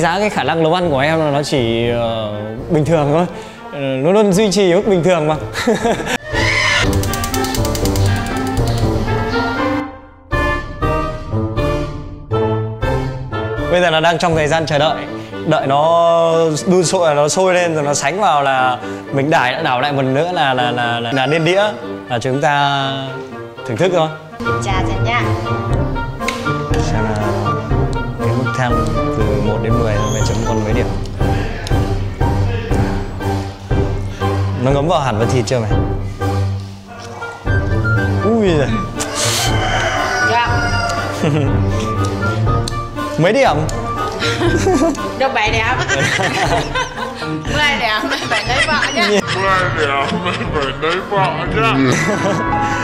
giá cái khả năng nấu ăn của em là nó chỉ bình thường thôi, luôn luôn duy trì mức bình thường mà. Bây giờ là đang trong thời gian chờ đợi nó đun sôi, nó sôi lên rồi nó sánh vào là mình đảo lại một nữa là lên đĩa, là chúng ta thưởng thức thôi. Kiểm tra xem nhá. Xem là cái mức thang từ 1 đến 10 mày chấm còn mấy điểm. Nó ngấm vào hẳn vào thịt chưa mày? Ui giời. Dạ. Mấy điểm? Được 7 điểm. 10 điểm, phải lấy vợ nhá. 10 điểm, phải lấy vợ nhá.